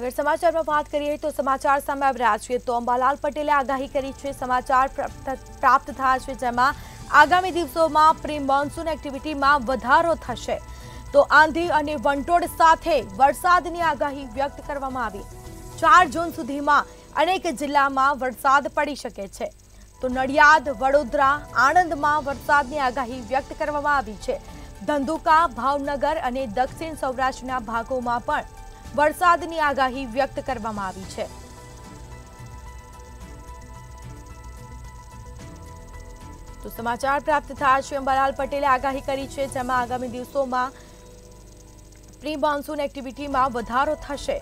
अगर समाचार में बात करिए तो समाचार सामे આવી રહ્યા છે તો અંબાલાલ પટેલે આગાહી કરી છે। સમાચાર પ્રાપ્ત થયા છે જેમાં આગામી દિવસોમાં પ્રી મોન્સૂન એક્ટિવિટીમાં વધારો થશે તો આંધી અને વંટોળ સાથે વરસાદની આગાહી વ્યક્ત કરવામાં આવી। 4 જૂન સુધીમાં અનેક જિલ્લામાં વરસાદ પડી શકે છે તો નડિયાદ, વડોદરા, આણંદમાં વરસાદની આગાહી વ્યક્ત કરવામાં આવી છે। ધંધુકા, ભાવનગર અને દક્ષિણ સૌરાષ્ટ્રના ભાગોમાં પણ વરસાદની આગાહી વ્યક્ત કરવામાં આવી છે। તો સમાચાર પ્રાપ્ત થયા છે અંબાલાલ પટેલે આગાહી કરી છે જેમાં આગામી દિવસોમાં પ્રી મોન્સૂન એક્ટિવિટીમાં વધારો થશે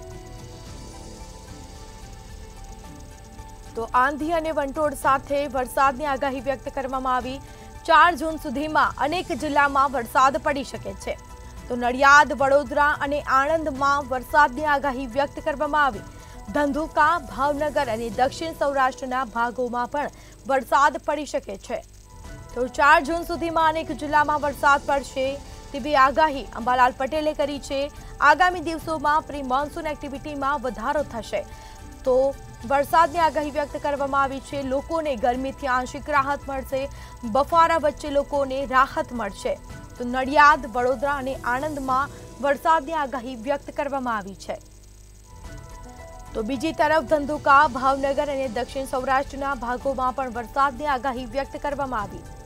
તો આંધી અને વંટોળ સાથે વરસાદની આગાહી વ્યક્ત કરવામાં આવી। 4 જૂન સુધીમાં અનેક જિલ્લામાં વરસાદ પડી શકે છે તો નડિયાદ, વડોદરા અને આણંદમાં વરસાદની આગાહી વ્યક્ત કરવામાં આવી। ધંધુકા, ભાવનગર અને દક્ષિણ સૌરાષ્ટ્રના ભાગોમાં પણ વરસાદ પડી શકે છે તો 4 જૂન સુધીમાં અનેક જિલ્લામાં વરસાદ પડશે તેવી આગાહી અંબાલાલ પટેલે કરી છે। આગામી દિવસોમાં પ્રી મોન્સૂન એક્ટિવિટીમાં વધારો થશે તો વરસાદની આગાહી વ્યક્ત કરવામાં આવી છે। લોકોને ગરમીથી આંશિક રાહત મળશે, બફારા વચ્ચે લોકોને રાહત મળશે તો નડિયાદ, વડોદરા અને આણંદમાં વરસાદની આગાહી વ્યક્ત કરવામાં આવી છે તો બીજી તરફ ધંધુકા, ભાવનગર અને દક્ષિણ સૌરાષ્ટ્રના ભાગોમાં પણ વરસાદની આગાહી વ્યક્ત કરવામાં આવી।